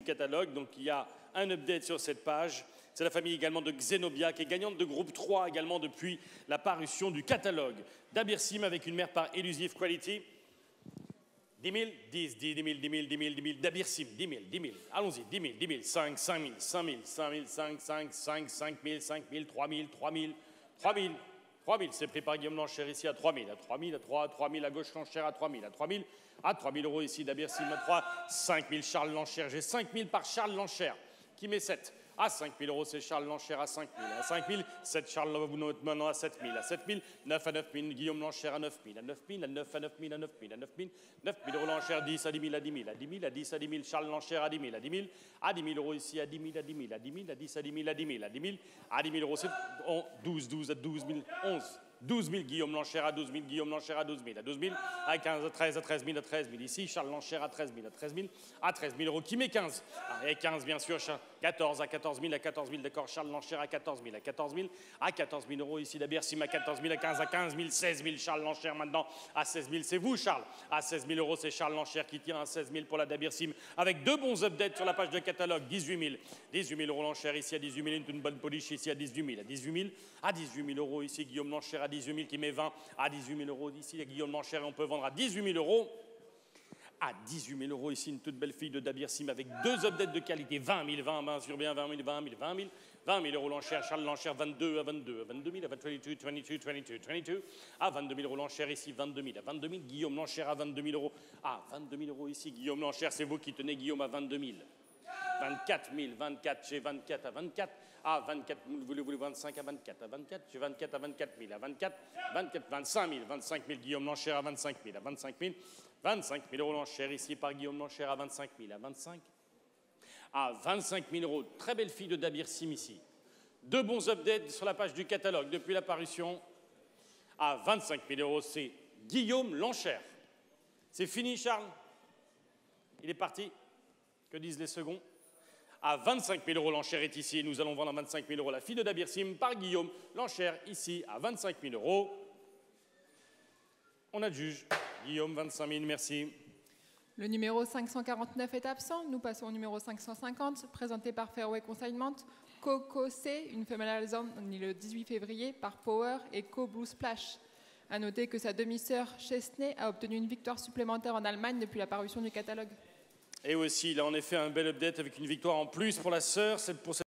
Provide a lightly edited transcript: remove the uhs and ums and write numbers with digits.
catalogue. Donc il y a un update sur cette page. C'est la famille également de Xenobia qui est gagnante de groupe 3 également depuis la parution du catalogue. Dabir Sim avec une mère par Elusive Quality. 10 000, 10, 10 000, 10 000, 10 000, 10 000, Dabir Sim, 10 000, 10 000, allons-y, 10 000, 10 000, 5, 5 000, 5 000, 5 000, 5, 5, 5, 5 000, 5 000, 3 000, 3 000, 3 000, 3 000, c'est pris par Guillaume Lanchère ici à 3 000, à 3 000, à 3, 3 000, à gauche Lanchère à 3 000, à 3 000, à 3 000 euros ici, Dabir Sim à 3, 5 000, Charles Lanchère, j'ai 5 000 par Charles Lanchère, qui met 7. À 5 000 euros, c'est Charles Lanchère à 5 000. À 5 000, 7 Charles maintenant à 7 000. À 7 000, 9 à 9 000, Guillaume Lanchère à 9 000. À 9 000, à 9 à 9 000, à 9 000, à 9 000, 9 000 euros Lanchère, 10 à 10 000, à 10 000, à 10 000, à 10 à 10 000, Charles Lanchère à 10 000, à 10 000, à 10 000 euros ici, à 10 000, à 10 000, à 10 000, à 10 à 10 000, à 10 000, à 10 000, à 10 000 euros, c'est 12, 12 à 12 000, 11. 12 000, Guillaume Lanchère à 12 000, Guillaume Lanchère à 12 000, à 12 000, à 15, à 13, à 13 000, à 13 000 ici, Charles Lanchère à 13 000, à 13 000, à 13 000 euros, qui met 15 et 15 bien sûr, 14 à 14 000, à 14 000, d'accord, Charles Lanchère à 14 000, à 14 000, à 14 000 euros ici, Dabir Sim à 14 000, à 15 000, 16 000, Charles Lanchère maintenant à 16 000, c'est vous Charles, à 16 000 euros, c'est Charles Lanchère qui tient à 16 000 pour la Dabir Sim, avec deux bons updates sur la page de catalogue, 18 000, 18 000 euros Lanchère ici à 18 000, une bonne polish ici à 18 000, à 18 000, à 18 000 euros ici, Guillaume Lanchère à 18 000 qui met 20, à 18 000 euros ici, Guillaume Lanchère, et on peut vendre à 18 000 euros. À 18 000 euros ici, une toute belle fille de Dabir Sim avec deux updates de qualité, 20 000, 20, bien sûr bien, 20 000, 20 000, 20 000, 20 000 euros Lanchère, Charles Lanchère, 22 à 22, à 22 000, à 22, 22, 22, 22, à 22 000 euros Lanchère ici, 22 000, à 22 000, Guillaume Lanchère à 22 000 euros, à 22 000 euros ici, Guillaume Lanchère, c'est vous qui tenez Guillaume à 22 000. 24 000, 24, j'ai 24 à 24, à 24 000, vous voulez 25 à 24, à 24, j'ai 24 à 24 000, à 24, 24, 25 000, 25 000, Guillaume Lanchère à 25 000, à 25 000, 25 000 euros Lanchère ici par Guillaume Lanchère à 25 000, à 25, à 25 000 euros, très belle fille de Dabir Sim ici. Deux bons updates sur la page du catalogue depuis l'apparition, à 25 000 euros, c'est Guillaume Lanchère. C'est fini Charles? Il est parti? Que disent les seconds? À 25 000 euros, Lanchère est ici. Nous allons vendre à 25 000 euros la fille de Dabir Sim par Guillaume Lanchère, ici, à 25 000 euros. On adjuge. Guillaume, 25 000, merci. Le numéro 549 est absent. Nous passons au numéro 550, présenté par Fairway Consignment. Coco C, une femelle allemande, née le 18 février, par Power et Co Blue Splash. A noter que sa demi-sœur Chesney a obtenu une victoire supplémentaire en Allemagne depuis la parution du catalogue. Et aussi, il a en effet un bel update avec une victoire en plus pour la sœur.